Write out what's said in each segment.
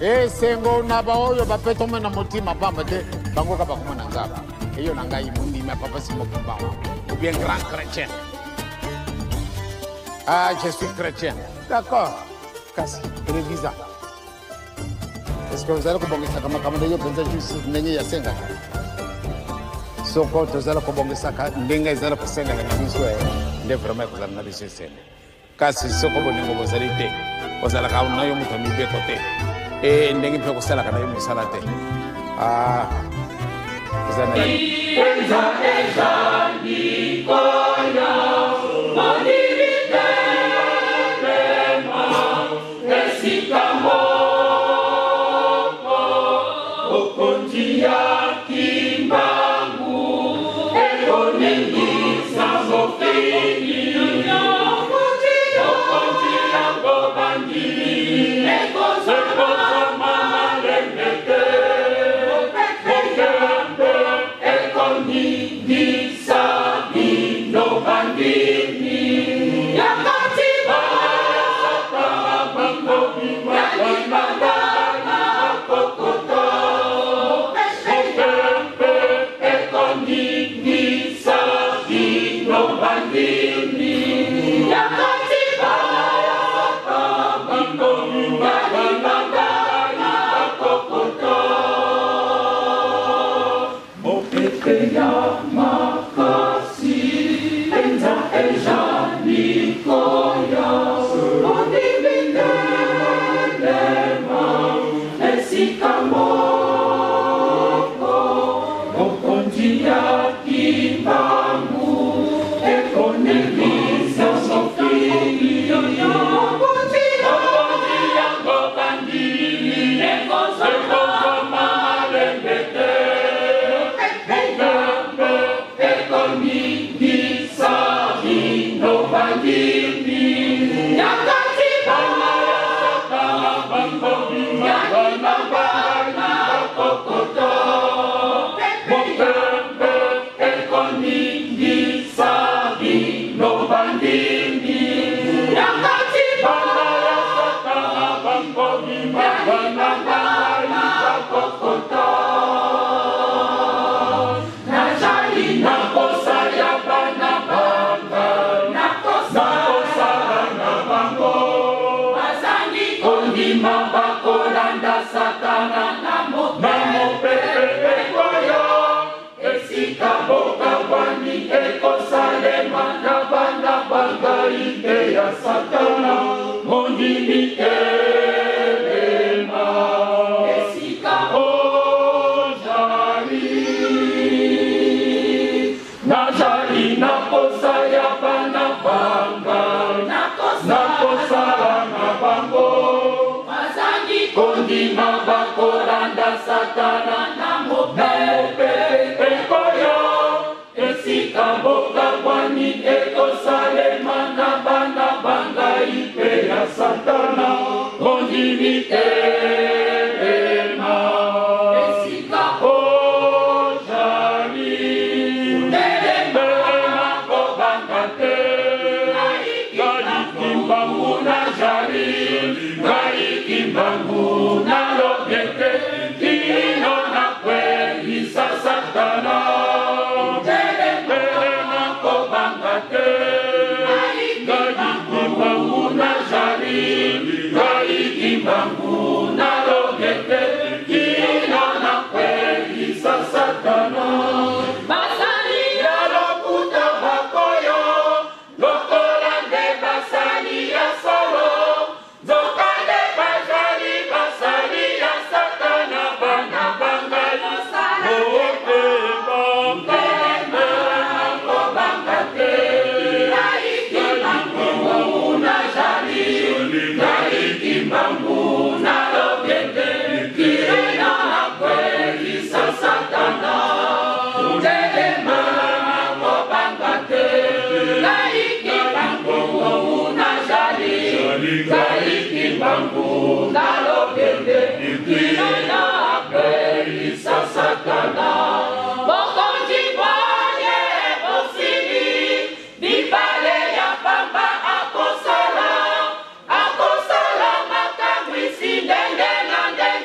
Sengo na baoyo bapeto mena motima pamba te bango ka bakoma na nzaba. Eyo na ngai mundi ma papa simo kumbawa. Ou bien grand chrétien. Ah, je suis chrétien. D'accord. Kasi, révisa. Est-ce que vous allez kubongisa kama yo penza juste nenye ya senga? Soko tozala kubongisa ka ndenga izala kusenga na biso nde vraiment kuzala na biso senga. Kasi soko boningo bozali te. Bozala ka unayo mutami be kote. Ndenge pe kusala kana yo musala te. Ah. Bozala na ni koya. Akosala makamwisi ndenge na ndenge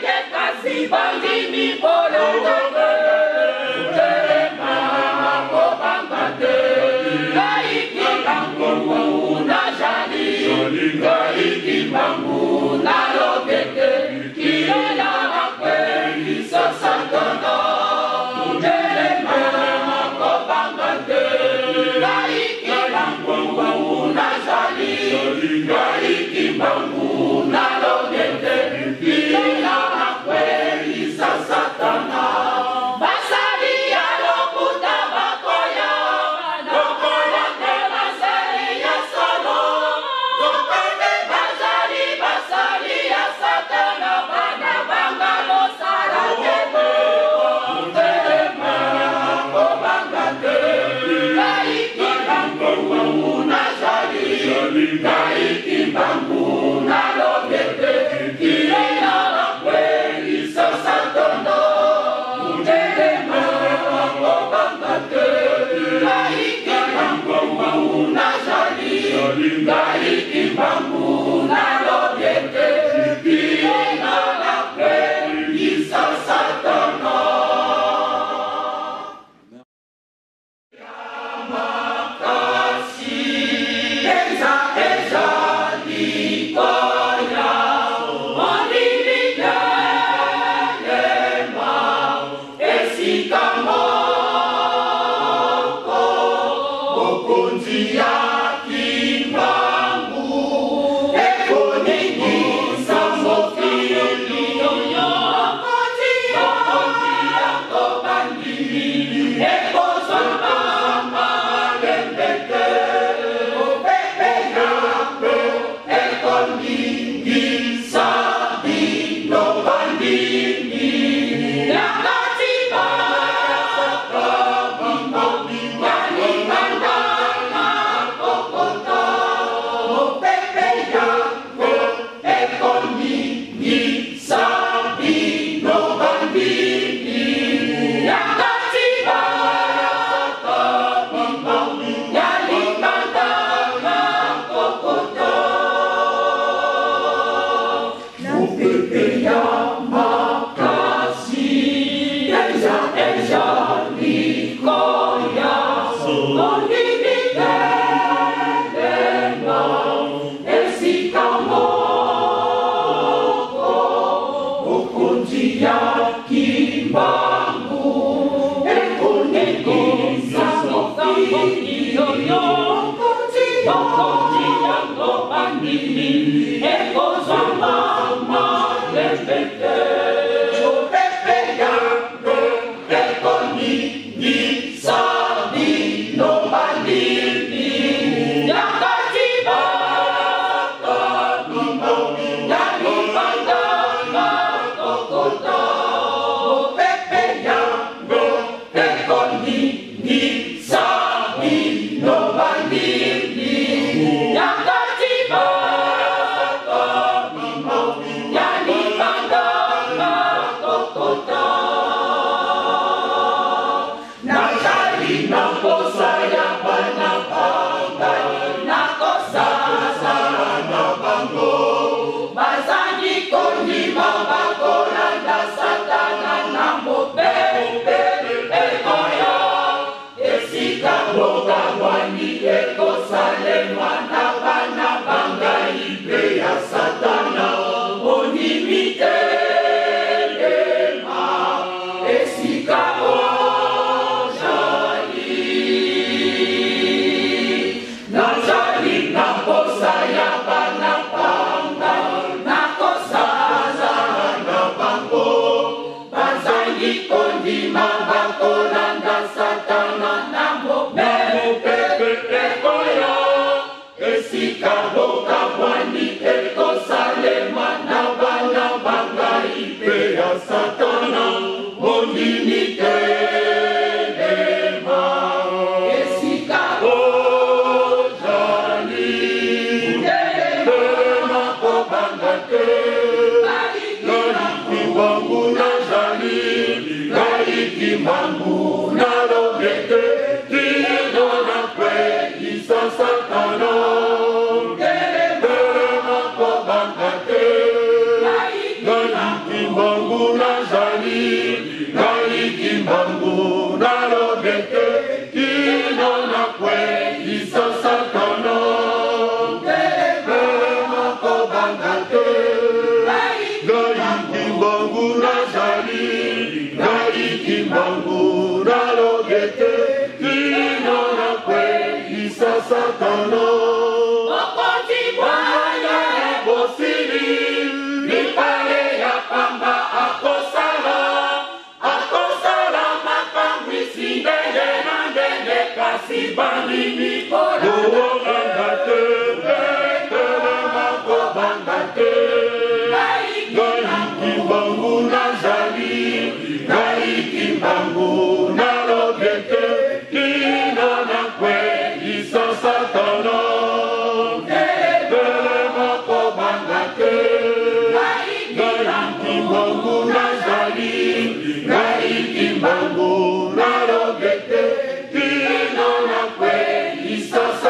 Bangu na rogete, kino na kwe, isa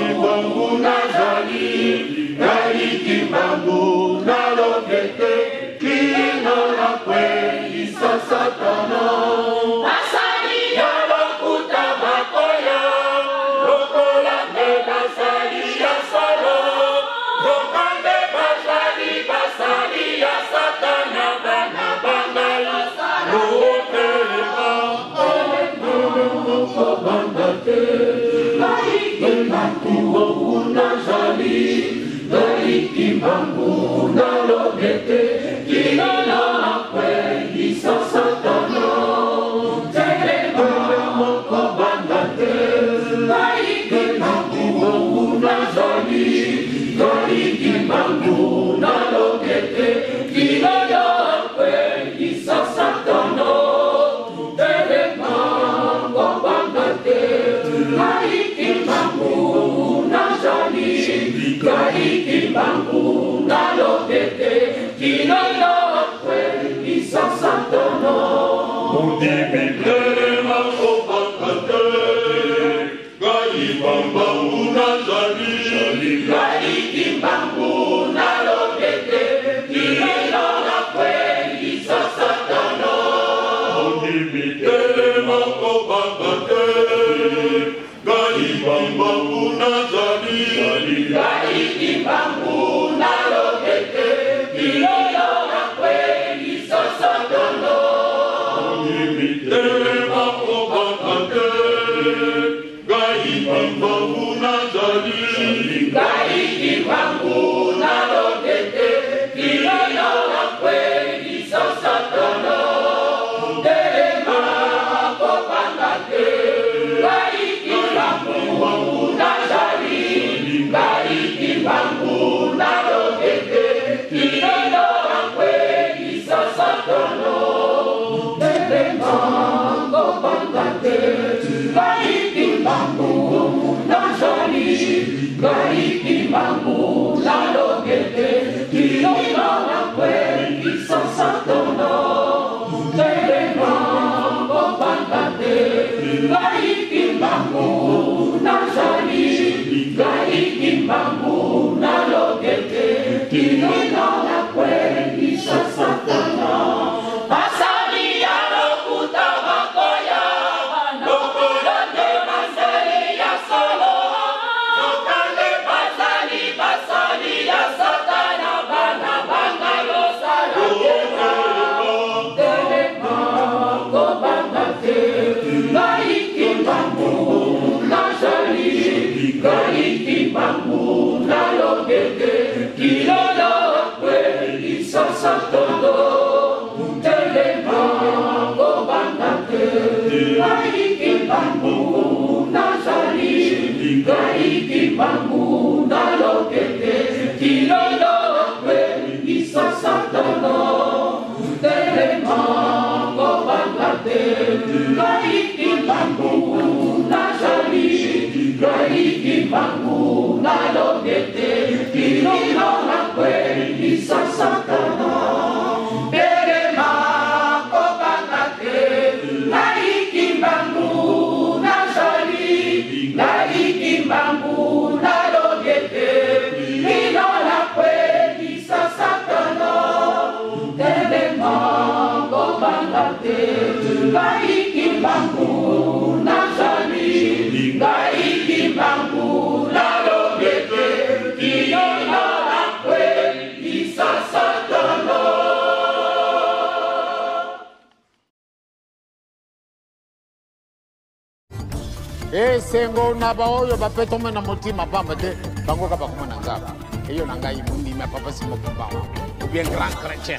Sengo na baoyo bapeto mena motima pamba te bango ka bakumana ngaba eyo nanga imundi ma papa simo pamba ou bien grand chrétien.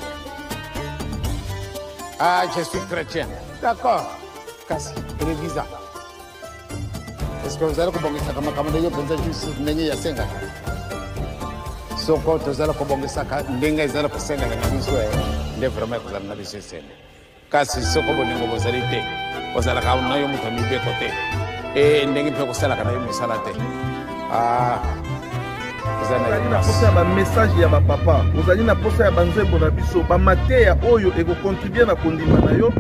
Ah, je suis chrétien. D'accord. Kasi révisa. Est-ce que vous allez kubongisa kama kama ndio penza juice nenye ya senga? Soko tozala kubongisa ka ndenga izala kusenga na biswe nde vraiment kuzana na bisese. Kasi soko boningo bozalite. Bozala ka unayo mutamibe kote. Ndenge mpe kosala kana yo misala te. Ozali na posa ya message ya papa, ozali na posa ya banzembo na biso, ba mateya oyo eko contribuer na kondima na yo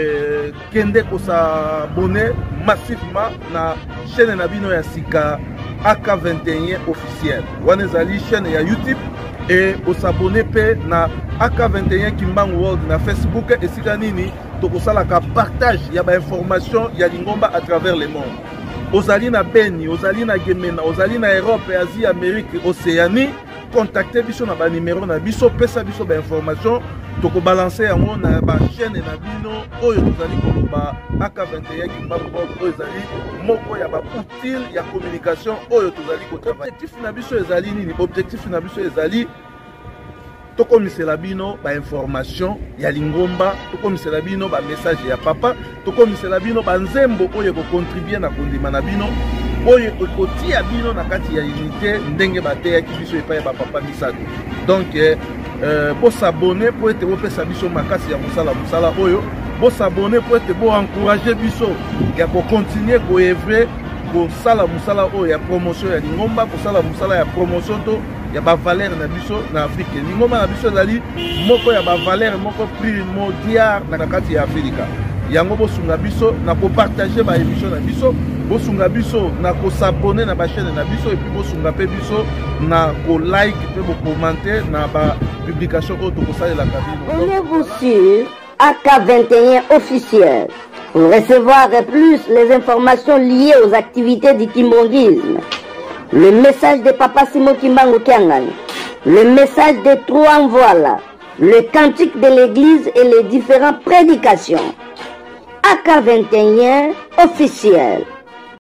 kende ko s'abonner massivement na chaîne na bino ya sika AK21 officiel. Wana ezali chaîne ya YouTube et s'abonner pe na AK21 Kimbangu World na Facebook esika nini tokosalaka partage ya ba information ya Lingomba à travers le monde. Ozali na Beni, ozali na Gemena, ozali na Europe, Asie, Amérique, Océanie, contactez biso na ba numéro na biso, pesa biso ba information, toko balancer yango na ba chaîne na bino oyo tozali koloba AK21 Kimbangu World oyo ezali moko ya ba outil ya communication oyo tozali ko travailler. Objectif na biso ezali nini? Objectif na biso ezali toko misela bino ba information ya Lingomba, toko misela bino ba message ya papa, toko misela bino ba nzembo oyo ko contribuer na kondima na bino oyo ekotia bino na kati ya unité ndenge bateya ki biso epai ba papa misato. Donc pour s'abonner pour être opesa biso makasi ya musala oyo, pour s'abonner pour être bo encourager biso ya ko continuer ko œuvrer ko sala musala oyo ya promotion ya Lingomba, ko sala musala ya promotion to ya ba valeur na biso na Afrique. Lingomba na biso ezali moko ya ba valeur moko primordial na kati ya Afrika. Yango bosunga biso na ko partager ba émission na biso, bosunga biso na ko s'abonner na ba chaîne na biso et puis bosunga pe biso na ko like pe bo commenter na ba publication auto ko salela kabino. Abonnez-vous sur AK21 officiel pour recevoir plus les informations liées aux activités du kimbongisme. Le message de Papa Simon Kimbangu Kiangani, le message des trois voilà, le cantique de l'église et les différentes prédications. AK21 officiel.